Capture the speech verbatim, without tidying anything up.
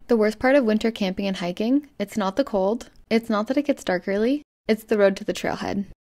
The worst part of winter camping and hiking, it's not the cold, it's not that it gets dark early, it's the road to the trailhead.